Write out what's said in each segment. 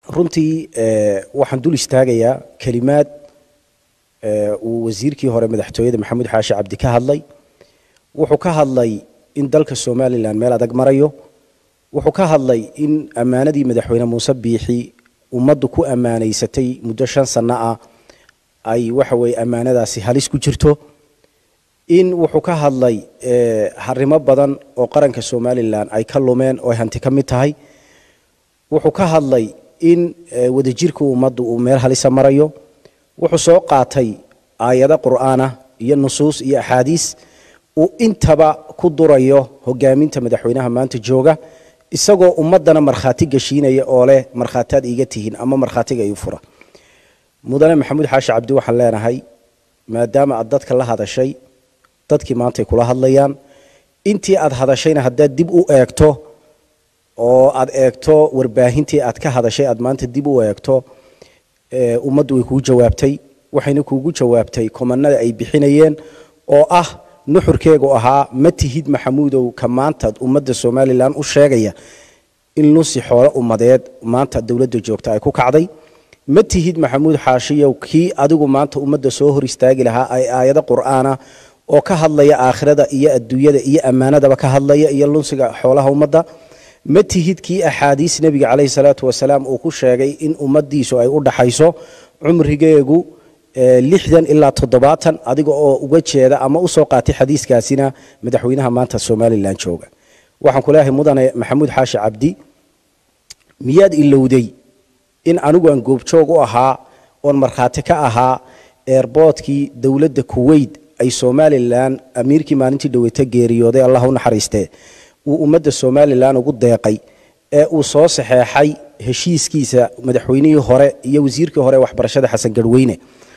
runtii waxaan dul istaagayaa kalimaad uu wasiirkii hore madaxtooyada Maxamuud Xaashi Cabdi ka hadlay wuxuu ka hadlay in dalka Soomaaliland meel adag marayo wuxuu ka hadlay in amaanadii madaxweyne Muuse Biixi ummaddu ku amaaneysatay muddo 5 sano ah ay waxa way amaanadaasi halis ku jirto in wuxuu ka hadlay harimo badan oo qaranka Soomaaliland ay ka lumeen oo hanti ka mid tahay wuxuu ka hadlay in wadajirka ummaddu uu meel halis marayo wuxuu soo qaatay aayado quraana iyo nusuus iyo ahadiis oo intaba ku durayo hogaaminta madaxweynaha maanta jooga isagoo ummadana marxaati gashiinaya oo leh marxaataad iiga tihiin ama marxaatiga ay fura mudane Maxamuud Xaashi Cabdi waxaan leenahay maadaama aad dadka la hadashay dadkii maanta kula hadlayaan intii aad hadashayna haddaad dib u eegto oo aad eegto warbaahintii aad ka hadashay aad maanta dib u eegto ummaddu way ku jawaabtay waxayna kuugu jawaabtay komanada ay bixinayeen oo ah nuxurkeegu ahaa ma tihid Maxamuudow ka maanta ummadda Soomaaliland u sheegaya in lusi xoolo ummadeed maanta dawladda joogta ay ku kacday ma tihid Maxamuud Xaashiyow kii adigu maanta ummadda soo hor istaagi lahaa ay aayado quraana oo ka hadlaya aakhirada iyo adduunyada iyo amaanadaba ka hadlaya iyo lunsiga xoolaha ummadda ma tihid kii ahadiis nabiga kaleey salaatu wasalaam uu ku sheegay in ummadiisu ay u dhaxayso umrigeegu 60 ilaa 70 adiga oo uga jeeda ama u soo qaatay xadiiskaasina madaxweynaha maanta Soomaaliland jooga waxaan ku leeyahay mudane Maxamuud Xaashi Cabdi miyaad ilowday in anigu aan goobjoog u ahaa oo marxaati ka ahaa airportkii dawladda Kuwait ay Soomaaliland amiirkii maalintii dhaweeyta geeriyooday Allah u naxariistee uu ummadda Soomaaliland ugu deeqay ee uu soo saxeexay heshiiskiisa madaxweynihii hore iyo wasiirkii hore waxbarashada Xasan Garweyne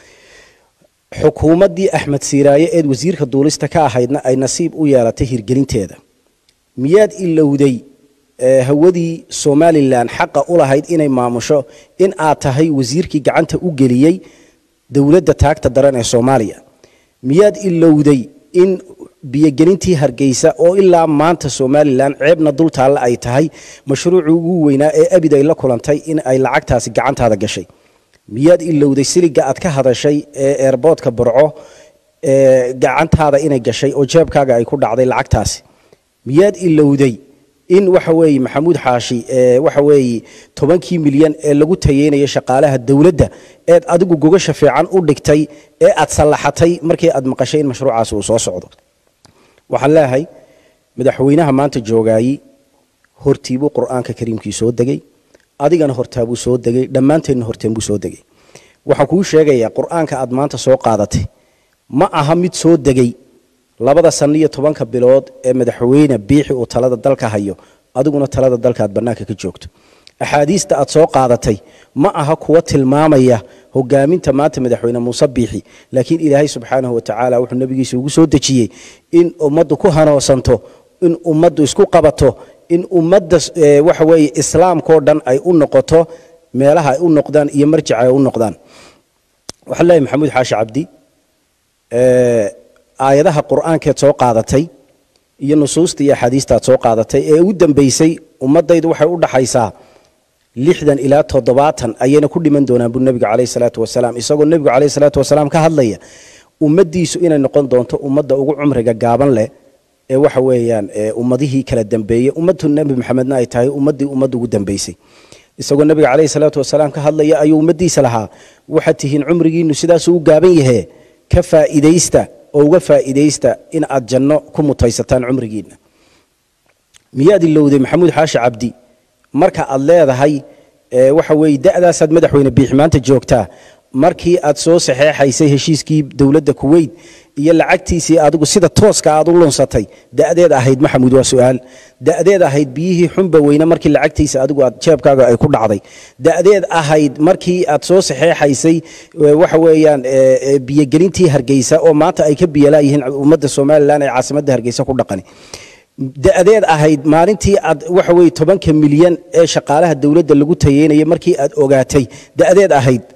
xukuumaddii Axmed Siiraaye ee wasiirka duulista ka ahaydna ay nasiib u yeelatay hirgelinteeda miyaad ilowday hawadii Soomaaliland xaqa u lahayd inay maamusho in aad tahay wasiirkii gacanta u geliyay dawladda taagta daran ee Soomaaliya miyaad ilowday in biyagelintii Hargeysa oo ilaa maanta Soomaaliland ceebna dul taal ay tahay mashruucu ugu weynaa ee abid ay la kulantay in ay lacagtaasi gacantaada gashay miyaad ilowday siliga aad ka hadashay ee airportka Burco gacantaada inay gashay oo jeebkaaga ay ku dhacday lacagtaasi miyaad ilowday in waxa weey Maxamuud Xaashi waxa weey 10 milyan ee lagu tayeynay shaqaalaha dawladda ee adigu gogasha fiican u dhigtay ee aad salaxatay markii aad maqashay in mashruucaas uu soo socdo waxaan leeyahay madaxweynaha maanta joogay hortiibu quraanka kariimkii soo dagay adigana hortaabu soo dagay dhamaanteen horteen soo dagay waxa ku sheegaya quraanka aad maanta soo qaadatay ma aha mid soo dagay 2 sano iyo 10 bilood ee madaxweyne Biixi oo talada dalka hayo adiguna talada dalka aad banaanka ka joogto ahadiista aad soo qaadatay ma aha kuwa tilmaamaya hogaaminta maanta madaxweyne Muuse Biixi laakiin Ilaahay subhanahu wa ta'ala wuxuu nabigiisa ugu soo dajiyay in ummaddu ku hanoosanto in ummaddu isku qabato in ummadda waxa weey islaamka oo dhan ay u noqoto meelaha ay u noqdaan iyo marjic ay u noqdaan waxa leeyahay Maxamuud Xaashi Cabdi aayadaha quraanka soo qaadatay iyo nusuusta iyo xadiista soo qaadatay ee ugu dambeysay ummadaydu waxay u dhaxaysaa 60 ilaa 70 ayayna ku dhiman doonaan buu nabiga kaleey salaatu wasalaam isagoo nabiga kaleey salaatu wasalaam ka hadlaya ummadiisu inay noqon doonto ummadda ugu umriga gaaban leh ee waxa weeyaan ummadihii kala dambeeyay ummaddu nabi maxamedna ay tahay ummadii ugu dambeysay isagoo nabiga kaleey salaatu wasalaam ka hadlaya ayuu ummadiisa lahaa waxa tihiin umrigiinu sidaas uu gaaban yahay ka faa'iideysta oo uga faa'iideysta in aad janno ku mutaysataan umrigiina miyaad ilowday Maxamuud Xaashi Cabdi marka aad leedahay waxa weey da'daasaad madaxweyne Biixi maanta joogtaa markii aad soo saxeexaysay heshiiskii dawladda Kuwait iyo lacagtiisii adigu sida tooska aad u lunsatay da'deed ahayd Maxamuud waa su'aal da'deed ahayd biyihii xunba weyna markii lacagtiisa adigu aad jeebkaaga ay ku dhacday da'deed ahayd markii aad soo saxeexaysay waxa weeyaan biyagelintii Hargeysa oo maanta ay ka biyalaayihiin ummadda Soomaaliland ee caasimadda Hargeysa ku dhaqani da'deed ahayd maalintii aad waxa weey 10 milyan ee shaqaalaha dawladda lagu tayeynay markii aad ogaatay da'deed ahayd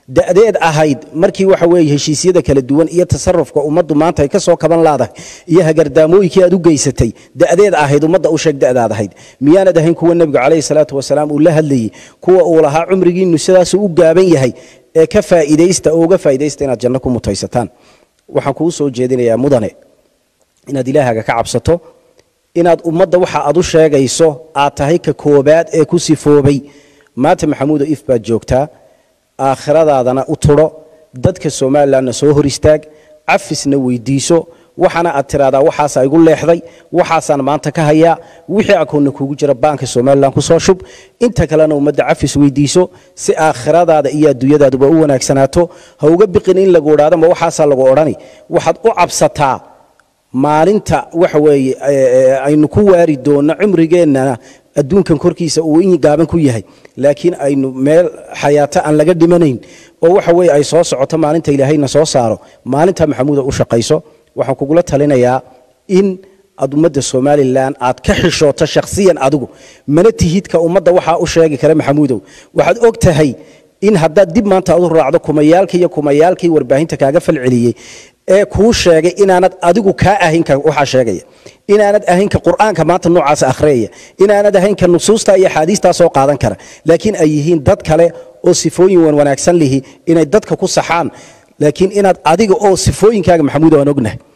da'deed ahayd markii waxa weeye heshiisyada kala duwan iyo tasarrufka ummaddu maanta ay ka soo kaban laadahay iyo hagardaamooyinkii aad u geysatay da'deed ahayd ummadda u sheeg da'daad ahayd miyaanad ahayn kuwa nebigu calayhi salaatu wasalaam uu la hadlayey kuwa uu lahaa cumrigiinnu sidaasuu u gaaban yahay ee ka faa'iidaysta oo uga faa'iidaysta inaad janno ku mutaysataan waxaan kuu soo jeedinayaa mudane inaad ilaahaaga ka cabsato inaad ummadda waxa aad u sheegayso aad tahay ka koobaad ee ku sifoobay maanta maxamuudo if baad joogtaa aakhiradaadana u turo dadka Soomaaliland soo hor istaag cafisna weydiiso waxana aad tiraada waxaas ay igu leexday waxaasan maanta ka haya wixii akoonna kugu jira baanka Soomaaliland ku soo shub inta kalena ummadda cafis weydiiso si aakhiradaada iyo adduunyadaadu u wanaagsanaato ha uga biqin in lagu odaado ma waxaas lagu orani waxaad u cabsataa maalinta waxa weeye aynu ku waari doono cumrigeena adduunkan korkiisa uu in gaaban ku yahay laakiin aynu meel xayaata aan laga dhimanayn oo waxa weeye ay soo socoto maalinta ilaahayna soo saaro maalinta maxamuud u shaqayso waxaan kugula talinayaa in ummadda Soomaaliland aad ka xishooto shakhsiyan adigu mana tihidka ummadda waxa u sheegi kara maxamuudow waxaad og tahay in haddaad dib maanta u raacdo kumayaalkii warbaahinta kaaga falceliyay ee kuu sheegay inaanad adigu ka ahayn ka waxa sheegaya inaanad ahayn ka quraanka maanta noocaas akhriya inaanad ahayn ka nusuusta iyo xadiista soo qaadan kara laakiin ay yihiin dad kale oo sifooyin wanaagsan lihi inay dadka ku saxaan laakiin inaad adiga oo sifooyinkaaga maxamuud aan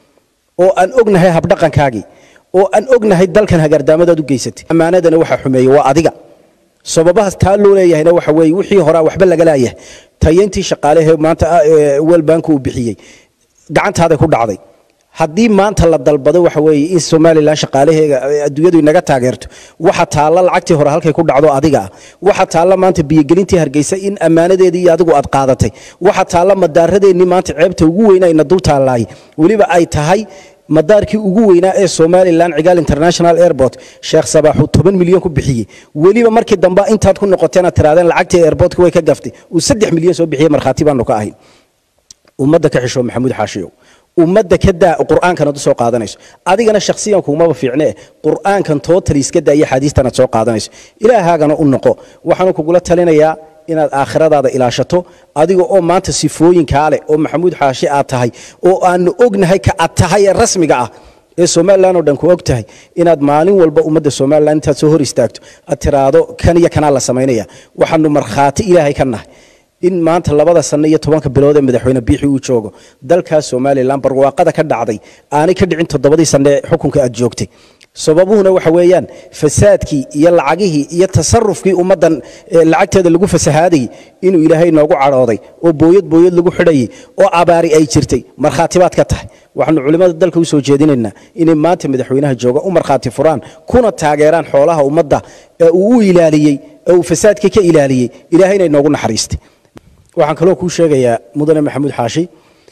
ognahay habdhaqankaagi oo aan ognahay dalkan hagardaamada u geysatay amaanadana waxa xumeeyay waa adiga sababahaas taa loo leeyahayna waxa weeye wixii hore waxba laga laayahay tayeyntii shaqaalaha maanta World Bank uu bixiyay gacantaada ku dhacday haddii maanta la dalbado waxa weeye in Soomaaliland shaqaalaheega adduunyadu inaga taageerto waxa taala lacagtii hore halkay ku dhacdo adiga waxa taala maanta biyagelintii Hargeysa in amaanadeedii adigu aad qaadatay waxa taala madaaradeenni maanta ceebta ugu weyn ay dul taalaay waliba ay tahay madaarkii ugu weynaa ee Soomaaliland Cigaal International Airport Sheekh Sabaxu 10 milyan ku bixiyay waliba markii dambe intaad ku noqoteen tiraadeen lacagtii airport way ka gaftay oo 3 milyan soo bixiyay markhaati baan ka ahayn ummadda ka xisho maxamuud xaashiyo ummadda ka daa quraankan aad soo qaadanayso adigana shakhsiyan kuma fiicne quraankan totally iska daa iyo xadiistana soo qaadanayso ilaahagana u noqo waxaan kugu la talinayaa inaad aakhiradaada ilaashato adiga oo maanta sifooyin kale oo maxamuud xaashi aad tahay oo aan ognahay ka aad tahay rasmiga ah ee Soomaaliland oo dhan ku og tahay inaad maalin walba ummadda Soomaaliland inta soo hor istaagto aad tiraado kan iyo kana la sameeynaya waxaanu markhaati ilaahay ka nahay in maanta 2 sano iyo 10 bilood ee madaxweyne biixi uu joogo dalka Soomaaliland barwaaqada ka dhacday aanay ka dhicin 7 sano xukunka aad joogtay sababuhuna waxa weeyaan fasaadkii iyo lacagihii iyo tasarrufkii ummadan lacagteeda lagu fasahaaday inuu ilaahay noogu carooday oo booyad lagu xidhay oo abaari ay jirtay markhaatibaad ka tahay waxaanu culimada dalka u soo jeedinaynaa inay maanta madaxweynaha jooga u markhaati furaan kuna taageeraan xoolaha ummadda ee uu ilaaliyay ee uu fasaadkii ka ilaaliyay ilaahayna noogu naxariistay waxaan kaloo ku sheegayaa mudane maxamuud xaashi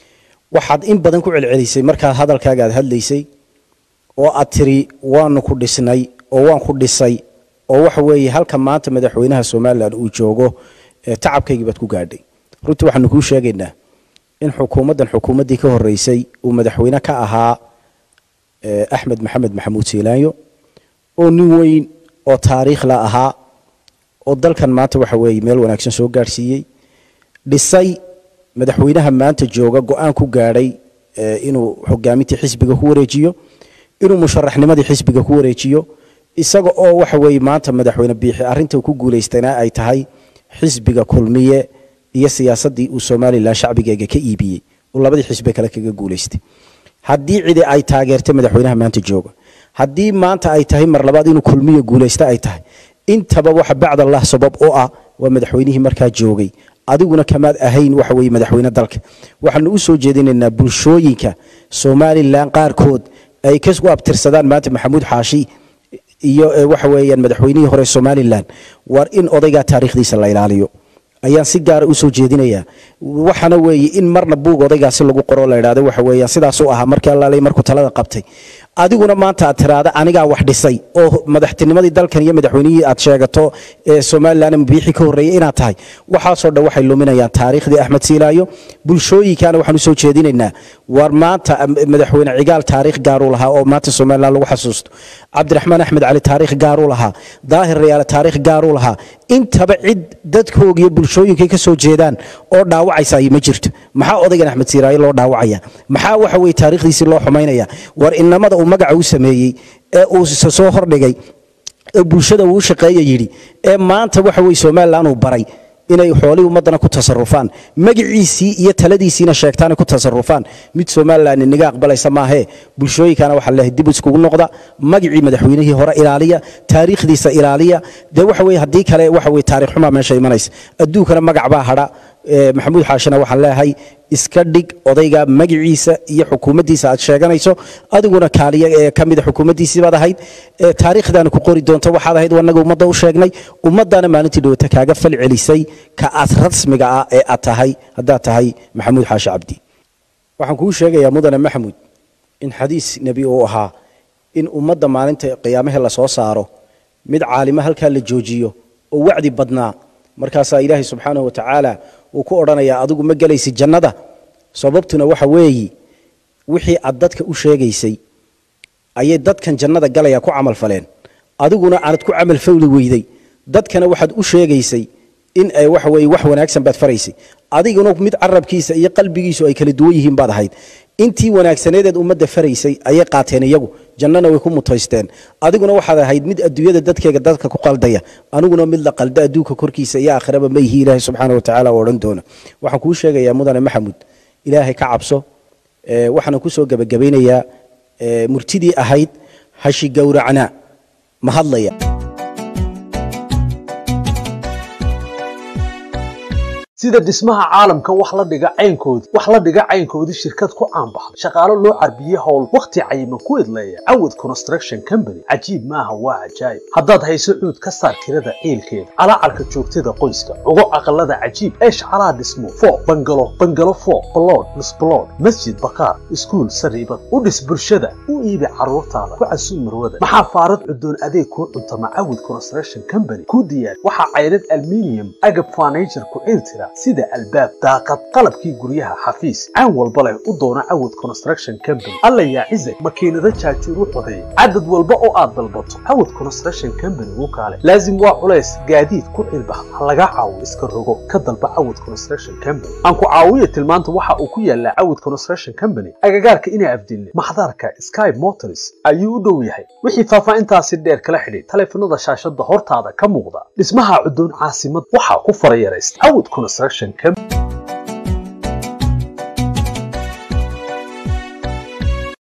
waxaad in badan ku celcelisay marka hadalkaaga aad hadlaysay oo aad tiri waanu ku dhisnay oo waan ku dhisay oo waxa weeye halka maanta madaxweynaha Soomaaliland uu joogo tacabkaygi baad ku gaadhay runtii waxaanu ku sheegaynaa in xukuumaddii ka horeysay uu madaxweyne ka ahaa Axmed Maxamed Maxamuud Siilaanyo oo nin weyn oo taariikh la ahaa oo dalkan maanta waxa weeye meel wanaagsan soo gaarsiiyay dhisay madaxweynaha maanta jooga go'aan ku gaaray inuu hogaaminta xisbiga ku wareejiyo inuu musharaxnimadii xisbiga ku wareejiyo isaga oo waxa weeye maanta madaxweyne biixi arinta ku guuleystayna ay tahay xisbiga kulmiye iyo siyaasadii uu Soomaaliland shacbigeega ka iibiyay oo labadii xisbi kale kaga guuleystay haddii cidi ay taageertay madaxweynaha maanta jooga haddii maanta ay tahay mar labaad inuu kulmiye guuleysta ay tahay intaba waxa bacda Allah sabab oo ah waa madaxweynihii markaa joogay adiguna kamaad ahayn waxa weeye madaxweyne dalka waxaanu u soo jeedinaynaa bulshooyinka Soomaaliland qaarkood ay ka soo abtirsadaan maanta maxamuud xaashi iyo waxa weeyaan madaxweynihii hore Soomaaliland war in odayga taariikhdiisa la ilaaliyo ayaan si gaar ah u soo jeedinayaa waxana weeye in marna buug odaygaasi lagu qoro la yiraahdo waxa weeyaan sidaas oo ah markii Allah markuu talada qabtay adiguna maanta aad tiraada aniga wax dhisay oo madaxtinimadii dalkan iyo madaxweynihii aad sheegato ee Soomaaliland biixi ka horeeyay inaad tahay waxa soo dhaw waxay luminayaan taariikhdii Axmed Siilaanyo bulshooyinkana waxaanu soo jeedinaynaa war maanta madaxweyne Cigaal taariikh gaar u lahaa oo maanta Soomaaliland lagu xasuusto Cabdiraxmaan Axmed Cali taariikh gaar u lahaa Daahir Riyaal taariikh gaar u lahaa intaba cid dadkooga iyo bulshooyinkay ka soo jeedaan oo dhaawacaysa ay ma jirto maxaa odaygan Axmed Siiraaye loo dhaawacaya maxaa waxa way taariikhdiisa loo xumaynaya war inamada uu magaca u sameeyay ee uu soo hordhigay ee bulshada uu shaqeeyay yiri ee maanta waxa way Soomaaliland uu baray inay xooli ummadana ku tasarrufaan magaciisii iyo taladiisina sheegtaan ku tasarrufaan mid Soomaaliland inaga aqbalaysa ma aha bulshooyinkana waxa la dib iskugu noqda magacii madaxweynihii hore ilaaliya taariikhdiisa ilaaliya de waxa way hadii kale waxa way taariikh xuma meesha imanaysa adduunkana magac baa hada maxamuud xaashina waxa leeyahay iska dhig odayga magaciisa iyo xukuumaddiisa aad sheeganayso adiguna kaaliya ee kamid xukuumaddiisa baad ahayd taariikhdan ku qori doonto waxaad ahayd wanaga ummadda u sheegnay ummadana maalintii dhawata kaaga fal celisay ka aad rasmiga ah ee aad tahay hadaa tahay maxamuud xaashi cabdi waxaan kuu sheegayaa mudane maxamuud in xadiis nabi uu ahaa in ummadda maalinta qiyaamaha la soo saaro mid caalima halka la joojiyo oo wacdi badnaa markaas ilaahay subxaanahu wa ta'ala uu ku oranaya adigu ma galaysid jannada sababtuna waxa weeyi wixii aad dadka u sheegaysay ayay dadkan jannada galaya ku amal faleen adiguna aad ku amal fawli weyday dadkana waxaad u sheegaysay in ay waxa weey wax wanaagsan baad faraysay adiguna mid arabkiisa iyo qalbigiisu ay kala duwan yihiin baad ahayd intii wanaagsaneed ummadda faraysay ayay qaateen iyagu jannana way ku mutaysteen adiguna waxaad ahayd mid adduunyada dadka ku qaldaya aniguna mid la qalda adduunka korkiisa iyo aakhiraba ma yihiin ilaahay subxaanahu wa ta'ala oo dhan doona waxaan kuu sheegayaa mudane maxamuud ilaahay ka cabso waxaan ku soo gabagabeynayaa murtidii ahayd hashi gowracna ma hadlaya sida dhismaha caalamka wax la dhiga caynkoodi shirkad ku caan baxday shaqaale loo carbiyay hawl waqti cayiman ku idleeya Awad Construction Company cajiib maaha waa ajaayib haddaad hayso cuud ka saar kirada ciilkeeda calacalka joogtada qoyska ugu aqalada cajiib eesh calaa dhismo foo bangalo foo blood misblood masjid baqaar iskuul sariibad u dhis bulshada u iibi carruurtaada ku casuum marwada maxaa faarad cudoon adeeg ku cuntama Awad Construction Company ku diyaar waxa cayrad aluminium agab furniture ku ciiltira sida albaab daaqad qalabkii guryaha xafiis aan walba leh u doona Awad Construction Company alla yaa cizay makiinada jaatir u qoday cadad walba oo aad dalbato Awad Construction Company uu kaale laazim waa culays gaadiid ku cilbax laga caawiyo iska rogo ka dalba Awad Construction Company aan ku caawiyo tilmaanta waxa uu ku yaala Awad Construction Company agagaarka inay afdilne maxdarka Sky Motors ayuu u dhow yahay wixii faafayntaasi dheer kala xidhiid taleefanada shaashada hortaada ka muuqda dhismaha cudoon caasimad waxa ku farayaraysta Awad Construction Company